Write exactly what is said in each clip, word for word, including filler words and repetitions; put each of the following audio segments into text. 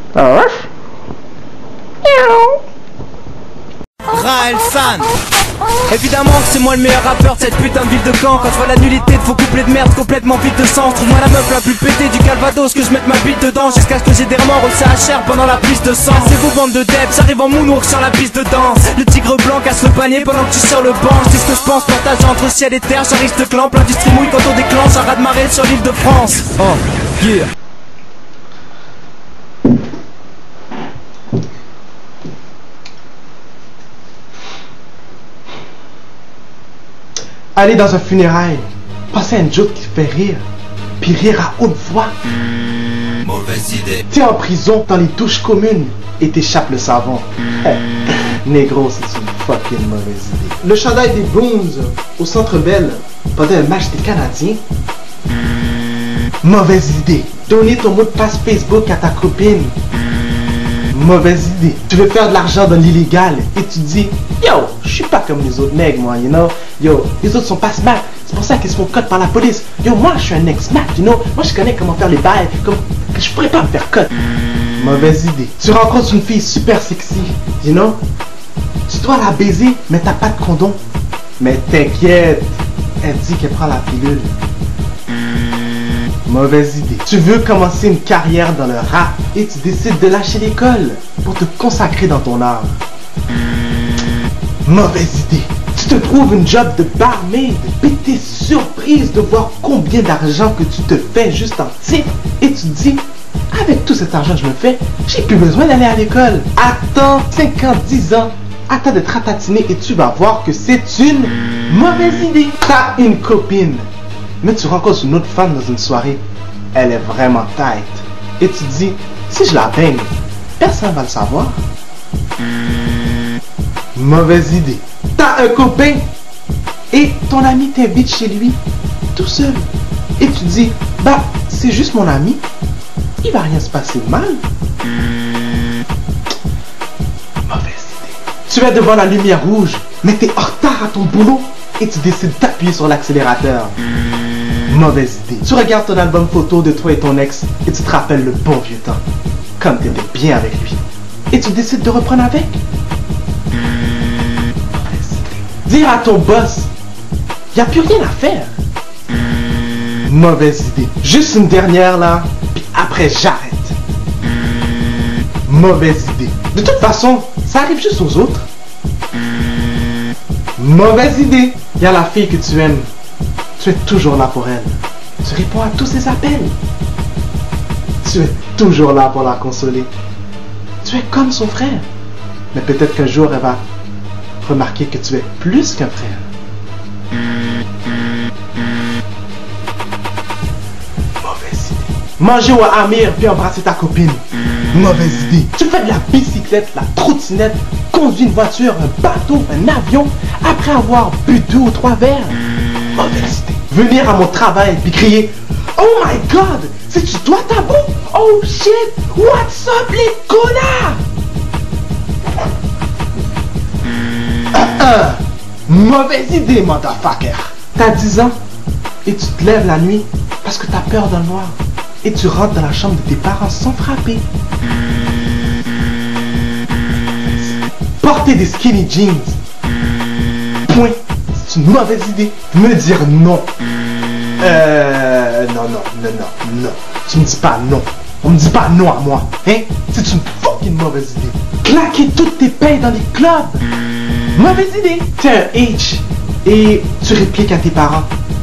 Raël San. Évidemment que c'est moi le meilleur rappeur de cette putain de ville de Caen. Quand je vois la nullité de faux couplets de merde complètement vide de sens. Trouve-moi la meuf la plus pétée du Calvados, que je mette ma bite dedans jusqu'à ce que j'ai des remords au C H R pendant la prise de sang. C'est vous bande de debs, j'arrive en moonwalk sur la piste de danse. Le tigre blanc casse le panier pendant que tu sors le banc. C'est ce que je pense, partage entre ciel et terre. J'arrive de clan, l'industrie mouille quand on déclenche un raz-de-marée sur l'île de France. Oh, yeah. Aller dans un funérail, passer à une joke qui fait rire, puis rire à haute voix. Mmh, mauvaise idée. T'es en prison dans les douches communes et t'échappes le savon. Négro, c'est une fucking mauvaise idée. Le chandail des Booms au Centre Bell pendant un match des Canadiens. Mmh. Mauvaise idée. Donner ton mot de passe Facebook à ta copine. Mmh. Mauvaise idée. Tu veux faire de l'argent dans l'illégal et tu dis yo, je suis pas comme les autres nègres, moi, you know. Yo, les autres sont pas smart. C'est pour ça qu'ils se font cut par la police. Yo, moi, je suis un ex smart, you know. Moi, je connais comment faire les bails. Comme que je pourrais pas me faire cut. Mmh. Mauvaise idée. Tu rencontres une fille super sexy, you know. Tu dois la baiser, mais t'as pas de condom. Mais t'inquiète, elle dit qu'elle prend la pilule. Mmh. Mauvaise idée. Tu veux commencer une carrière dans le rap et tu décides de lâcher l'école pour te consacrer dans ton art. Mmh. Mauvaise idée. Tu te trouves une job de barmaid, puis t'es surprise de voir combien d'argent que tu te fais juste en tip. Et tu te dis, avec tout cet argent que je me fais, j'ai plus besoin d'aller à l'école. Attends cinq ans, dix ans, attends de te ratatiner et tu vas voir que c'est une mauvaise idée. T'as une copine, mais tu rencontres une autre femme dans une soirée. Elle est vraiment tight. Et tu te dis, si je la baigne, personne va le savoir. Mauvaise idée. T'as un copain et ton ami t'invite chez lui tout seul. Et tu dis, bah, c'est juste mon ami. Il va rien se passer de mal. Mauvaise idée. Tu es devant la lumière rouge, mais t'es en retard à ton boulot et tu décides d'appuyer sur l'accélérateur. Mauvaise idée. Tu regardes ton album photo de toi et ton ex et tu te rappelles le bon vieux temps. Comme t'étais bien avec lui. Et tu décides de reprendre avec. Dire à ton boss, y a plus rien à faire. Mmh. Mauvaise idée. Juste une dernière là, puis après j'arrête. Mmh. Mauvaise idée. De toute façon, ça arrive juste aux autres. Mmh. Mauvaise idée. Y a la fille que tu aimes. Tu es toujours là pour elle. Tu réponds à tous ses appels. Tu es toujours là pour la consoler. Tu es comme son frère. Mais peut-être qu'un jour elle va remarquer que tu es plus qu'un frère. Mauvaise idée. Manger au Amir puis embrasser ta copine. Mauvaise idée. Tu fais de la bicyclette, la trottinette, conduis une voiture, un bateau, un avion, après avoir bu deux ou trois verres. Mauvaise idée. Venir à mon travail puis crier oh my god, c'est-tu toi Tabou? Oh shit, what's up les connards? Euh, mauvaise idée, motherfucker. T'as dix ans et tu te lèves la nuit parce que t'as peur dans le noir. Et tu rentres dans la chambre de tes parents sans frapper. Porter des skinny jeans. Point. C'est une mauvaise idée. Me dire non. Euh... Non, non, non, non, non. Tu me dis pas non. On me dit pas non à moi. Hein? C'est une fucking mauvaise idée. Claquer toutes tes payes dans les clubs. Mauvaise idée. T'es un H et tu répliques à tes parents.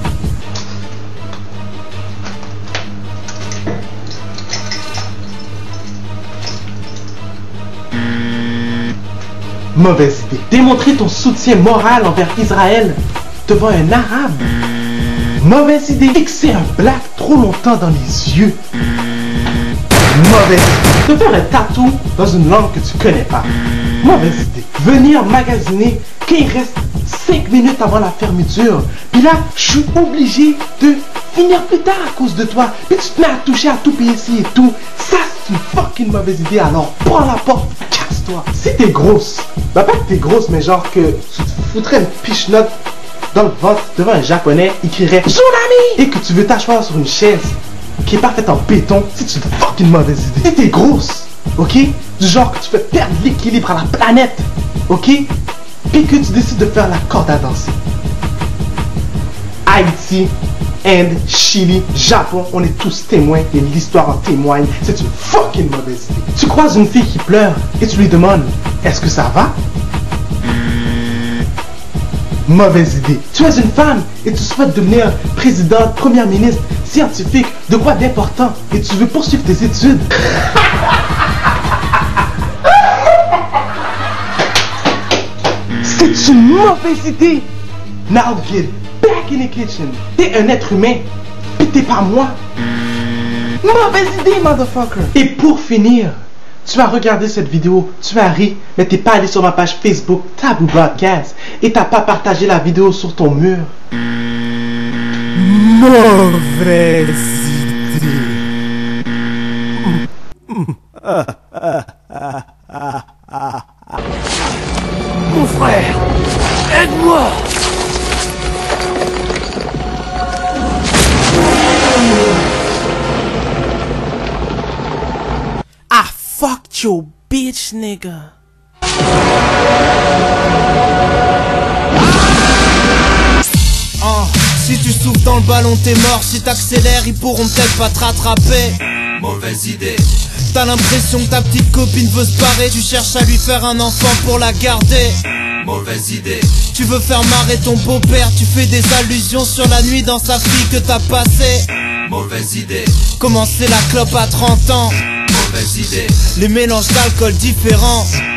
Mauvaise idée. Démontrer ton soutien moral envers Israël devant un arabe. Mauvaise idée. Fixer un black trop longtemps dans les yeux. Mauvaise idée. Te faire un tatou dans une langue que tu connais pas. Mauvaise idée. Venir magasiner quand il reste cinq minutes avant la fermeture. Puis là, je suis obligé de finir plus tard à cause de toi. Puis tu te mets à toucher à tout pays ici et tout. Ça, c'est une fucking mauvaise idée. Alors, prends la porte, casse-toi. Si t'es grosse, bah pas que t'es grosse, mais genre que tu te foutrais une piche-note dans le ventre devant un japonais, il crierait Tsunami! Et que tu veux t'asseoir sur une chaise qui est parfaite en béton, c'est une fucking mauvaise idée. Si t'es grosse, ok? Du genre que tu fais perdre l'équilibre à la planète, ok? Puis que tu décides de faire la corde à danser. Haïti, Inde, Chili, Japon, on est tous témoins et l'histoire en témoigne. C'est une fucking mauvaise idée. Tu croises une fille qui pleure et tu lui demandes « Est-ce que ça va? » Mauvaise idée. Tu es une femme et tu souhaites devenir présidente, première ministre, scientifique, de quoi d'important et tu veux poursuivre tes études. C'est une mauvaise idée. Now get back in the kitchen. T'es un être humain, pis t'es pas moi. Mauvaise idée, motherfucker. Et pour finir, tu as regardé cette vidéo, tu as ri, mais t'es pas allé sur ma page Facebook Taboo Broadcast et t'as pas partagé la vidéo sur ton mur. Mauvaise idée. Mon frère, aide-moi! I fucked your bitch, nigga. Oh, si tu souffles dans le ballon, t'es mort. Si t'accélères, ils pourront peut-être pas te rattraper. Mauvaise idée. T'as l'impression que ta petite copine veut se barrer. Tu cherches à lui faire un enfant pour la garder. Mauvaise idée. Tu veux faire marrer ton beau-père. Tu fais des allusions sur la nuit dans sa fille que t'as passée. Mauvaise idée. Commencer la clope à trente ans. Mauvaise idée. Les mélanges d'alcool différents.